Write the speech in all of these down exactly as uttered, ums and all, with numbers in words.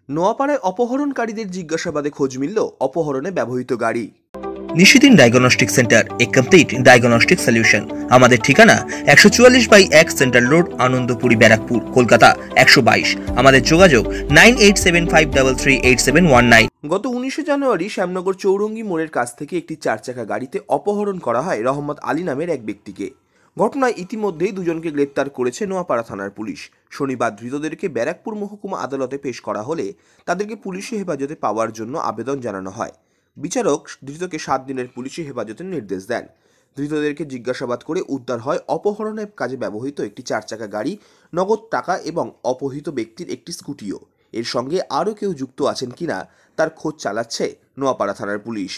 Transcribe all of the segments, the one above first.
নোয়াপাড়ায় অপহরণকারীদের জিজ্ঞাসাবাদে খোঁজ মিলল অপহরণে ব্যবহৃত গাড়ি। Nishidin diagnostic centre, a complete diagnostic solution. আমাদের ঠিকানা একশো চুয়াল্লিশ বাই এক সেন্ট্রাল রোড, আনন্দপুরি, ব্যারাকপুর, কলকাতা একশো বাইশ। আমাদের যোগাযোগ nine eight seven five three three eight seven one nine. গত উনিশে জানুয়ারি শ্যামনগর চৌরঙ্গি মোড়ের কাছ থেকে একটি চার চাকা গাড়িতে অপহরণ করা হয় রহমত আলী নামের এক ব্যক্তিকে। ঘটনায় ইতিমধ্যেই দুজনকে গ্রেপ্তার করেছে নোয়াপাড়া থানার পুলিশ। শনিবার ধৃতদেরকে ব্যারাকপুর মহকুমা আদালতে পেশ করা হলে তাদেরকে পুলিশি হেফাজতে পাওয়ার জন্য আবেদন জানানো হয়। বিচারক ধৃতকে সাত দিনের পুলিশি হেফাজতের নির্দেশ দেন। ধৃতদেরকে জিজ্ঞাসাবাদ করে উদ্ধার হয় অপহরণের কাজে ব্যবহৃত একটি চার চাকা গাড়ি, নগদ টাকা এবং অপহৃত ব্যক্তির একটি স্কুটিও। এর সঙ্গে আরও কেউ যুক্ত আছেন কিনা তার খোঁজ চালাচ্ছে নোয়াপাড়া থানার পুলিশ।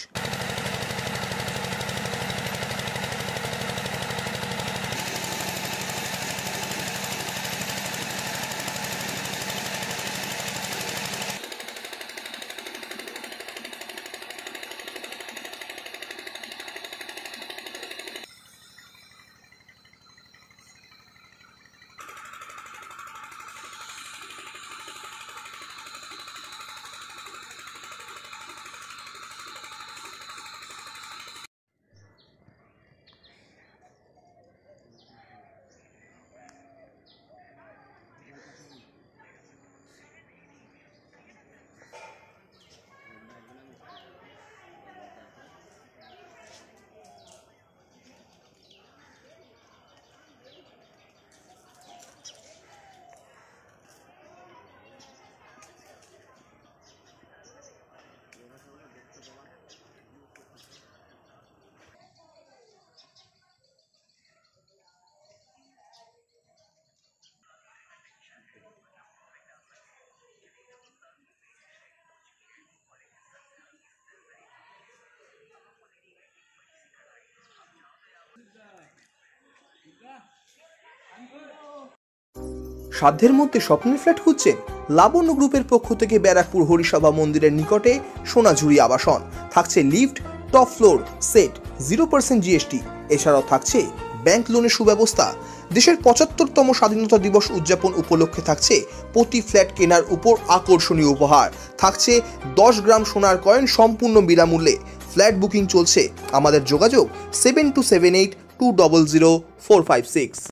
সাধ্যের মধ্যে স্বপ্নের ফ্ল্যাট খুঁজছেন? লাবণ্য গ্রুপের পক্ষ থেকে ব্যারাকপুর হরিসভা মন্দিরের নিকটে সোনাঝুরি আবাসন। থাকছে lift, top floor, set, zero percent GST. এছাড়াও থাকছে ব্যাংক লোনের সুব্যবস্থা। দেশের পঁচাত্তরতম স্বাধীনতা দিবস উদযাপন উপলক্ষে থাকছে প্রতি ফ্ল্যাট কেনার উপর আকর্ষণীয় উপহার। থাকছে দশ গ্রাম সোনার কয়েন সম্পূর্ণ বিনামূল্যে। ফ্ল্যাট বুকিং চলছে। আমাদের যোগাযোগ seven two seven eight two double zero four five six.